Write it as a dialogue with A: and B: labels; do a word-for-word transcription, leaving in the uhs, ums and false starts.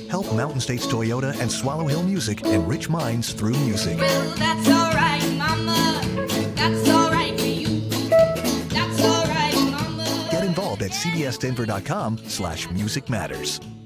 A: Help Mountain States Toyota and Swallow Hill Music enrich minds through music.
B: Well, that's all right, Mama. That's all right for you. That's all right, Mama.
A: Get involved at c b s denver dot com slash music matters.